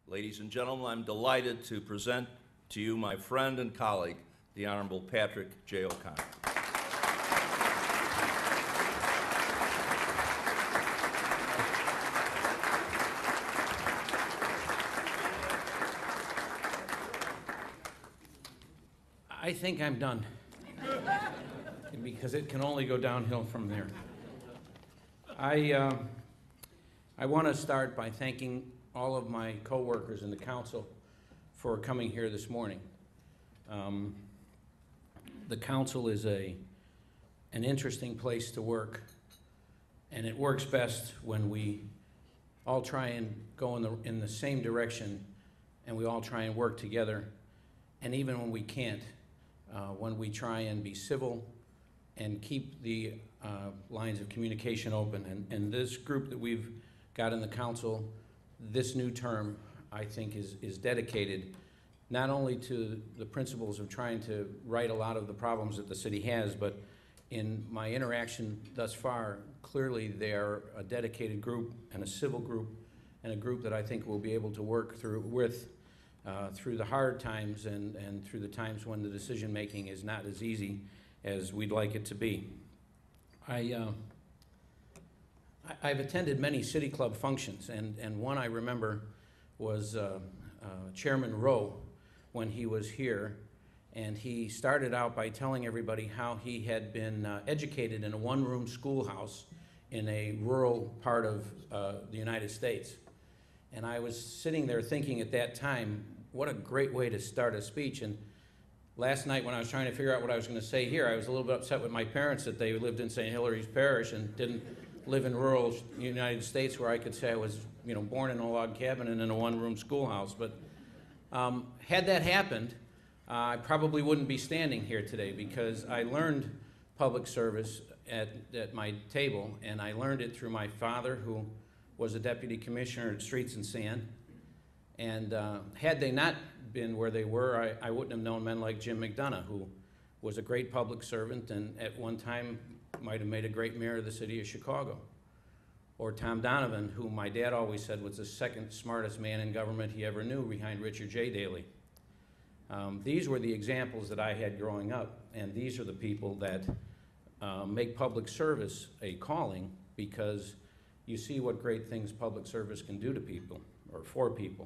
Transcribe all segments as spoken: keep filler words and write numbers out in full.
Ladies and gentlemen, I'm delighted to present to you my friend and colleague, the Honorable Patrick J. O'Connor. I think I'm done, because it can only go downhill from there. I, uh, I want to start by thanking all of my co-workers in the council for coming here this morning. Um, the council is a, an interesting place to work, and it works best when we all try and go in the, in the same direction, and we all try and work together, and even when we can't, Uh, when we try and be civil and keep the uh, lines of communication open. And, and this group that we've got in the council this new term, I think, is, is dedicated not only to the principles of trying to right a lot of the problems that the city has, but in my interaction thus far, clearly they are a dedicated group and a civil group and a group that I think will be able to work through with Uh, through the hard times and, and through the times when the decision making is not as easy as we'd like it to be. I, uh, I, I've attended many City Club functions, and, and one I remember was uh, uh, Chairman Rowe when he was here, and he started out by telling everybody how he had been uh, educated in a one-room schoolhouse in a rural part of uh, the United States. And I was sitting there thinking at that time, what a great way to start a speech. And last night when I was trying to figure out what I was going to say here, I was a little bit upset with my parents that they lived in Saint Hilary's Parish and didn't live in rural United States where I could say I was, you know, born in a log cabin and in a one-room schoolhouse. But um, had that happened, uh, I probably wouldn't be standing here today, because I learned public service at, at my table, and I learned it through my father, who was a deputy commissioner at Streets and Sand. And uh, had they not been where they were, I, I wouldn't have known men like Jim McDonough, who was a great public servant and at one time might have made a great mayor of the city of Chicago. Or Tom Donovan, who my dad always said was the second smartest man in government he ever knew, behind Richard J. Daley. Um, these were the examples that I had growing up, and these are the people that uh, make public service a calling, because you see what great things public service can do to people, or for people.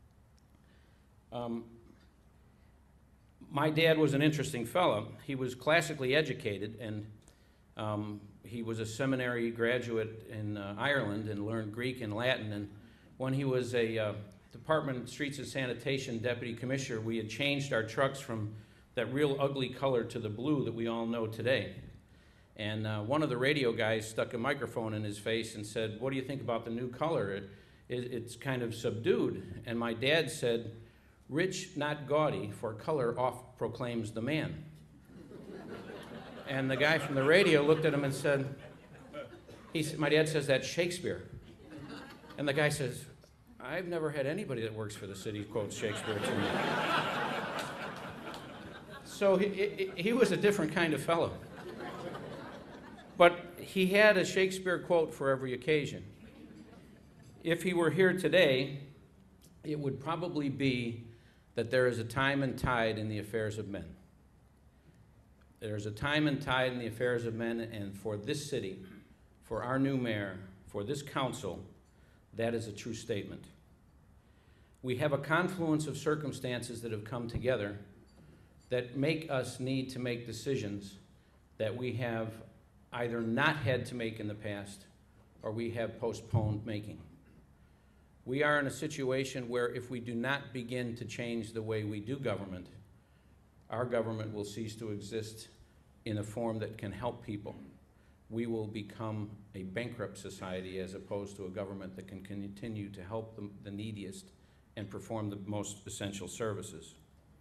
Um, my dad was an interesting fellow. He was classically educated, and um, he was a seminary graduate in uh, Ireland and learned Greek and Latin. And when he was a uh, Department of Streets and Sanitation Deputy Commissioner, we had changed our trucks from that real ugly color to the blue that we all know today. And uh, one of the radio guys stuck a microphone in his face and said, "What do you think about the new color? It, it, it's kind of subdued." And my dad said, "Rich, not gaudy, for color oft proclaims the man." And the guy from the radio looked at him and said, he, my dad says, "That's Shakespeare." And the guy says, "I've never had anybody that works for the city quote Shakespeare to me." So he, he, he was a different kind of fellow. But he had a Shakespeare quote for every occasion. If he were here today, it would probably be that there is a time and tide in the affairs of men. There's a time and tide in the affairs of men, and for this city, for our new mayor, for this council, that is a true statement. We have a confluence of circumstances that have come together that make us need to make decisions that we have either not had to make in the past, or we have postponed making. We are in a situation where if we do not begin to change the way we do government, our government will cease to exist in a form that can help people. We will become a bankrupt society as opposed to a government that can continue to help the, the neediest and perform the most essential services.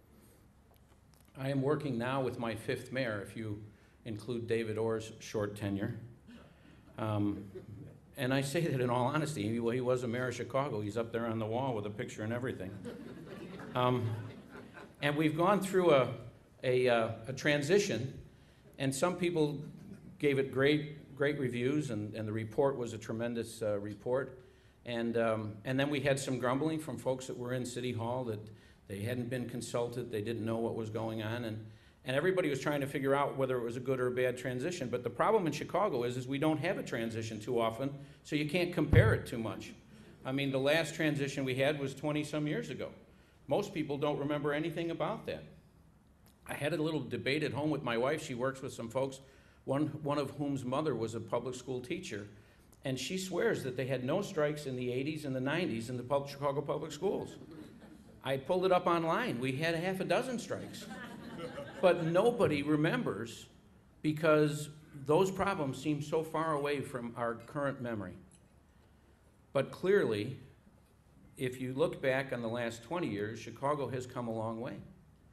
I am working now with my fifth mayor, if you include David Orr's short tenure. Um, and I say that in all honesty. He, he was a mayor of Chicago. He's up there on the wall with a picture and everything. Um, and we've gone through a, a, uh, a transition, and some people gave it great, great reviews, and, and the report was a tremendous uh, report. And, um, and then we had some grumbling from folks that were in City Hall that they hadn't been consulted, they didn't know what was going on, and, and everybody was trying to figure out whether it was a good or a bad transition. But the problem in Chicago is, is we don't have a transition too often, so you can't compare it too much. I mean, the last transition we had was twenty-some years ago. Most people don't remember anything about that. I had a little debate at home with my wife. She works with some folks, one, one of whom's mother was a public school teacher, and she swears that they had no strikes in the eighties and the nineties in the pub- Chicago public schools. I pulled it up online. We had a half a dozen strikes. But nobody remembers because those problems seem so far away from our current memory. But clearly, if you look back on the last twenty years, Chicago has come a long way.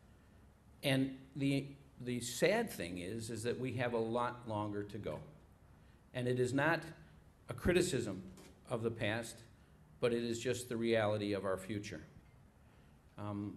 And the, the sad thing is, is that we have a lot longer to go. And it is not a criticism of the past, but it is just the reality of our future. Um,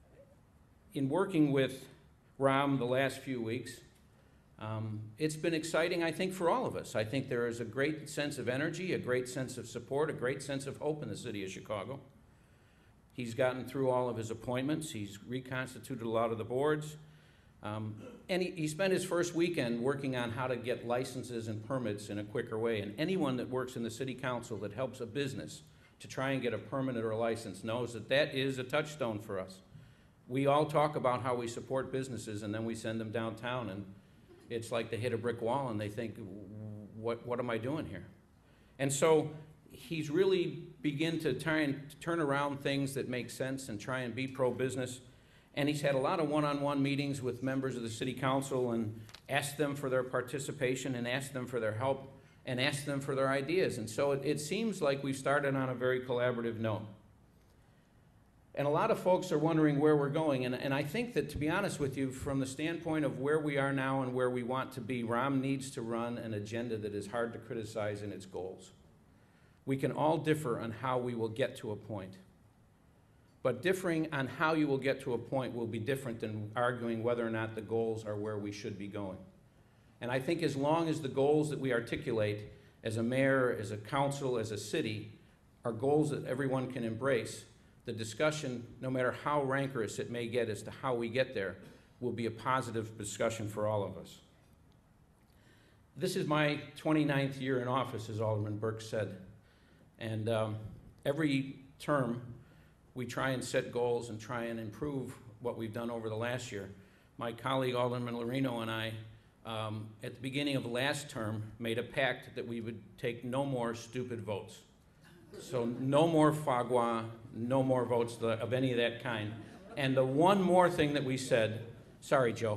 in working with Ram the last few weeks, um, it's been exciting, I think, for all of us. I think there is a great sense of energy, a great sense of support, a great sense of hope in the city of Chicago. He's gotten through all of his appointments. He's reconstituted a lot of the boards. Um, and he, he spent his first weekend working on how to get licenses and permits in a quicker way. And anyone that works in the city council that helps a business to try and get a permit or a license knows that that is a touchstone for us. We all talk about how we support businesses, and then we send them downtown, and it's like they hit a brick wall and they think, what, what am I doing here? And so he's really begin to try and turn around things that make sense and try and be pro-business. And he's had a lot of one-on-one meetings with members of the city council and asked them for their participation and asked them for their help and asked them for their ideas. And so it, it seems like we've started on a very collaborative note. And a lot of folks are wondering where we're going. And, and I think that, to be honest with you, from the standpoint of where we are now and where we want to be, Ram needs to run an agenda that is hard to criticize in its goals. We can all differ on how we will get to a point. But differing on how you will get to a point will be different than arguing whether or not the goals are where we should be going. And I think as long as the goals that we articulate as a mayor, as a council, as a city, are goals that everyone can embrace, the discussion, no matter how rancorous it may get as to how we get there, will be a positive discussion for all of us. This is my twenty-ninth year in office, as Alderman Burke said. And um, every term, we try and set goals and try and improve what we've done over the last year. My colleague, Alderman Lorino, and I, um, at the beginning of last term, made a pact that we would take no more stupid votes. So no more fagua, no more votes of any of that kind. And the one more thing that we said, sorry, Joe.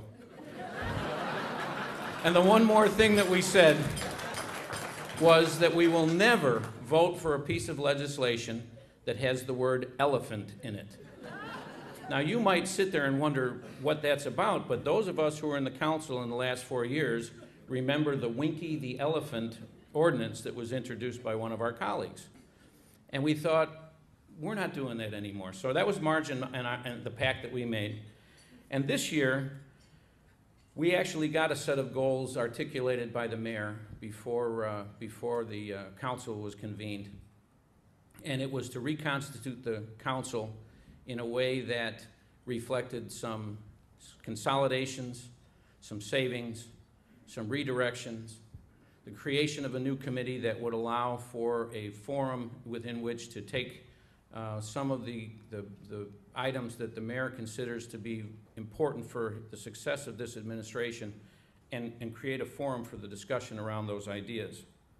And the one more thing that we said was that we will never vote for a piece of legislation that has the word elephant in it. Now, you might sit there and wonder what that's about, but those of us who were in the council in the last four years remember the Winky the Elephant ordinance that was introduced by one of our colleagues. And we thought, we're not doing that anymore. So that was Marge and, and, our, and the pact that we made. And this year, we actually got a set of goals articulated by the mayor before, uh, before the uh, council was convened. And it was to reconstitute the council in a way that reflected some consolidations, some savings, some redirections, the creation of a new committee that would allow for a forum within which to take uh, some of the, the, the items that the mayor considers to be important for the success of this administration and, and create a forum for the discussion around those ideas.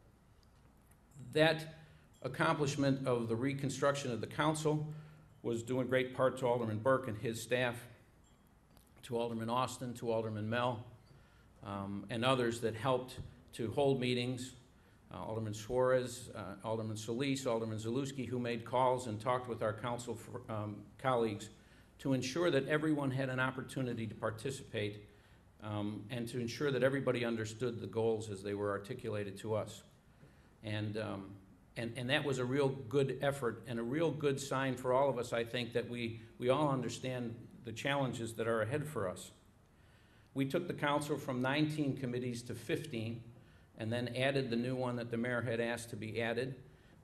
That accomplishment of the reconstruction of the council was due in great part to Alderman Burke and his staff, to Alderman Austin, to Alderman Mell, um, and others that helped to hold meetings, uh, Alderman Suarez, uh, Alderman Solis, Alderman Zalewski, who made calls and talked with our council for, um, colleagues to ensure that everyone had an opportunity to participate um, and to ensure that everybody understood the goals as they were articulated to us. And, um, and, and that was a real good effort and a real good sign for all of us, I think, that we, we all understand the challenges that are ahead for us. We took the council from nineteen committees to fifteen, and then added the new one that the mayor had asked to be added.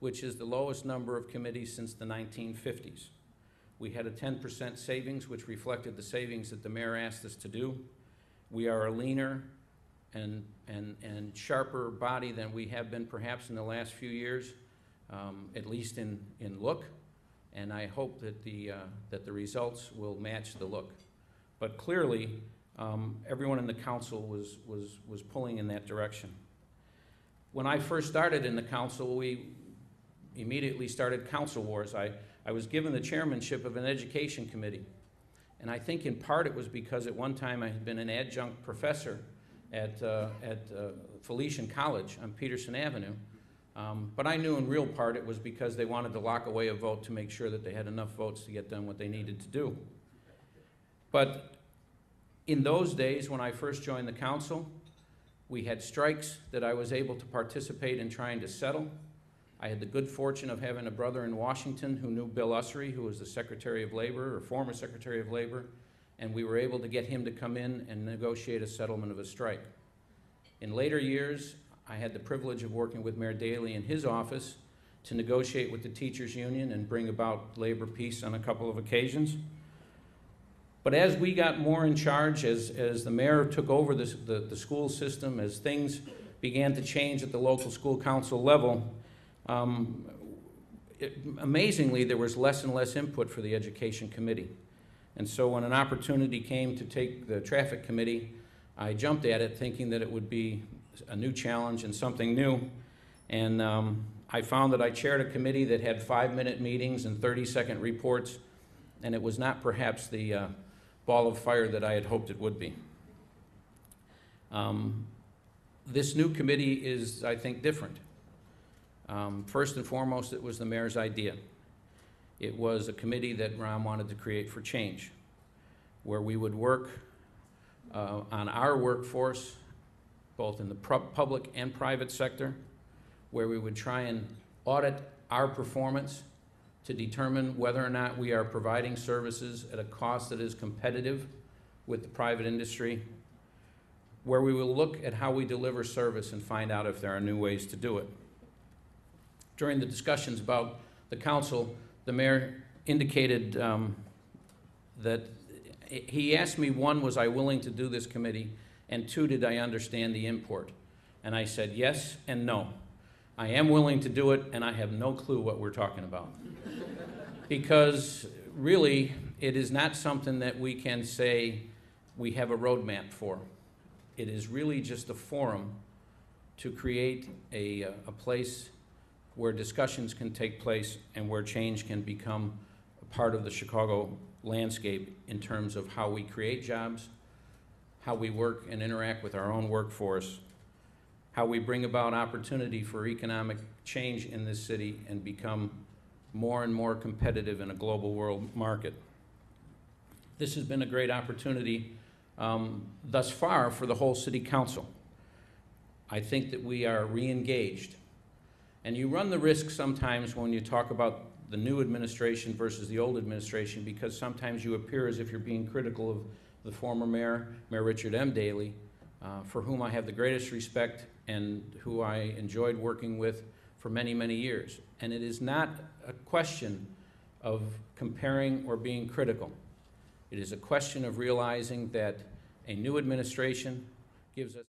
which is the lowest number of committees since the nineteen fifties. We had a ten percent savings, which reflected the savings that the mayor asked us to do. We are a leaner and, and, and sharper body than we have been perhaps in the last few years, um, at least in, in look. And I hope that the, uh, that the results will match the look. But clearly, um, everyone in the council was, was, was pulling in that direction. When I first started in the council, we immediately started council wars. I, I was given the chairmanship of an education committee. And I think in part it was because at one time I had been an adjunct professor at, uh, at uh, Felician College on Peterson Avenue. Um, but I knew in real part it was because they wanted to lock away a vote to make sure that they had enough votes to get done what they needed to do. But in those days, when I first joined the council, we had strikes that I was able to participate in trying to settle. I had the good fortune of having a brother in Washington who knew Bill Ussery, who was the Secretary of Labor, or former Secretary of Labor, and we were able to get him to come in and negotiate a settlement of a strike. In later years, I had the privilege of working with Mayor Daley in his office to negotiate with the teachers' union and bring about labor peace on a couple of occasions. But as we got more in charge, as, as the mayor took over this, the, the school system, as things began to change at the local school council level, um, it, amazingly, there was less and less input for the education committee. And so when an opportunity came to take the traffic committee, I jumped at it thinking that it would be a new challenge and something new. And um, I found that I chaired a committee that had five-minute meetings and thirty-second reports, and it was not perhaps the uh, ball of fire that I had hoped it would be. Um, this new committee is, I think, different. Um, first and foremost, it was the mayor's idea. It was a committee that Ron wanted to create for change, where we would work uh, on our workforce, both in the public and private sector, where we would try and audit our performance to determine whether or not we are providing services at a cost that is competitive with the private industry, where we will look at how we deliver service and find out if there are new ways to do it. During the discussions about the council, the mayor indicated um, that he asked me, one, was I willing to do this committee, and two, did I understand the import? And I said yes and no. I am willing to do it, and I have no clue what we're talking about. Because really, it is not something that we can say we have a roadmap for. It is really just a forum to create a, a place where discussions can take place and where change can become a part of the Chicago landscape in terms of how we create jobs, how we work and interact with our own workforce, how we bring about opportunity for economic change in this city and become more and more competitive in a global world market. This has been a great opportunity um, thus far for the whole city council. I think that we are re-engaged. And you run the risk sometimes when you talk about the new administration versus the old administration, because sometimes you appear as if you're being critical of the former mayor, Mayor Richard M. Daley, uh, for whom I have the greatest respect and who I enjoyed working with for many, many years. And it is not a question of comparing or being critical. It is a question of realizing that a new administration gives us